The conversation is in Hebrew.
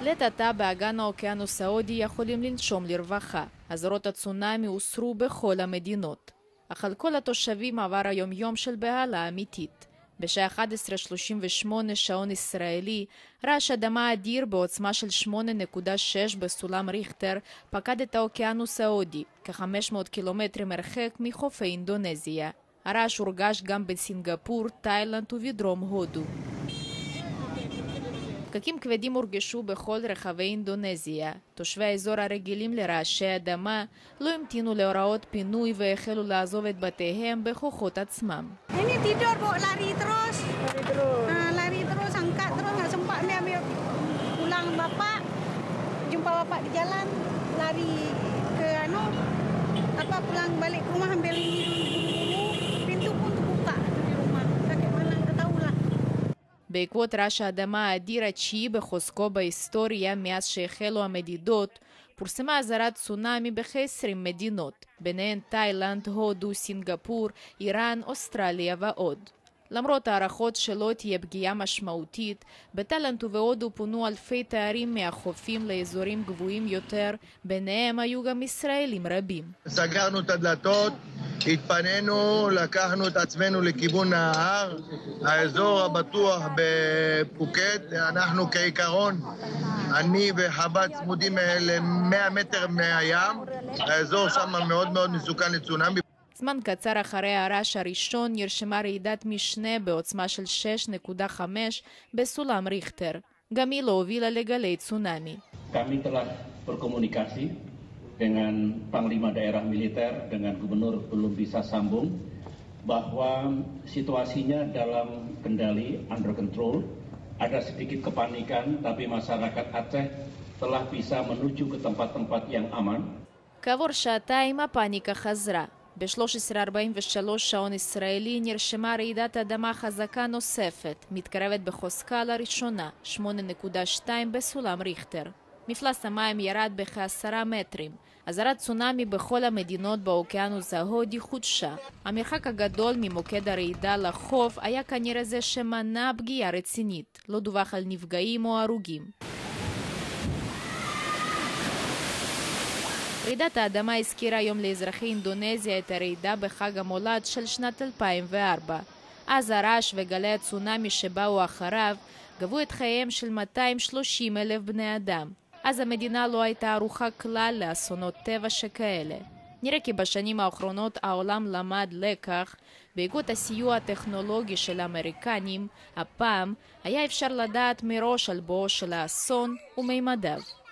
לעת עתה באגן האוקיינוס ההודי יכולים לנשום לרווחה. אזהרות הצונאמי הוסרו בכל המדינות. אך על כל התושבים עבר היום יום של בהלה אמיתית. בשעה 11:38 שעון ישראלי, רעש אדמה אדיר בעוצמה של 8.6 בסולם ריכטר פקד את האוקיינוס ההודי, כ-500 קילומטרים הרחק מחופי אינדונזיה. הרעש הורגש גם בסינגפור, תאילנד ובדרום הודו. פקקים כבדים הורגשו בכל רחבי אינדונזיה. תושבי האזור הרגילים לרעשי אדמה לא המתינו להוראות פינוי והחלו לעזוב את בתיהם בכוחות עצמם. Ini tidur bu, lari terus. Lari terus, angkat terus, nggak sempat nih ambil pulang bapak. Jumpa bapak di jalan, lari ke pulang balik ke rumah ambil pintu pun terbuka di rumah. Sakit mana nggak tahu lah. בעקבות רעש האדמה האדיר התשיעי בחוזקו בהיסטוריה מאז שהחלו המדידות, פורסמה אזהרת צונאמי בכ-20 מדינות, ביניהן תאילנד, הודו, סינגפור, איראן, אוסטרליה ועוד. למרות הערכות שלא תהיה פגיעה משמעותית, בתאילנד ובהודו פונו אלפי תיירים מהחופים לאזורים גבוהים יותר, ביניהם היו גם ישראלים רבים. סגרנו את הדלתות, התפנינו, לקחנו את עצמנו לכיוון ההר, האזור הבטוח בפוקט. אנחנו כעיקרון, אני וחב"ד צמודים ל-100 מטר מהים, האזור שם מאוד מאוד מסוכן לצונאמי. זמן קצר אחרי הרעש הראשון נרשמה רעידת משנה בעוצמה של 6.5 בסולם ריכטר. גם היא לא הובילה לגלי צונאמי. Kami telah berkomunikasi dengan Panglima Daerah Militer, dengan Gubernur belum bisa sambung, bahwa situasinya dalam kendali, under control. Ada sedikit kepanikan, tapi masyarakat Aceh telah bisa menuju ke tempat-tempat yang aman. כעבור שעתיים הפאניקה חזרה. ב-13:43 שעון ישראלי נרשמה רעידת אדמה חזקה נוספת, מתקרבת בחוזקה לראשונה, 8.2 בסולם ריכטר. מפלס המים ירד בכ-10 מטרים. אזהרת צונאמי בכל המדינות באוקיינוס ההודי חודשה. המרחק הגדול ממוקד הרעידה לחוף היה כנראה זה שמנע פגיעה רצינית. לא דווח על נפגעים או הרוגים. רעידת האדמה הזכירה היום לאזרחי אינדונזיה את הרעידה בחג המולד של שנת 2004. אז הרעש וגלי הצונאמי שבאו אחריו גבו את חייהם של 230,000 בני אדם. אז המדינה לא הייתה ערוכה כלל לאסונות טבע שכאלה. נראה כי בשנים האחרונות העולם למד לקח. בעקבות הסיוע הטכנולוגי של האמריקנים, הפעם היה אפשר לדעת מראש על בואו של האסון ומימדיו.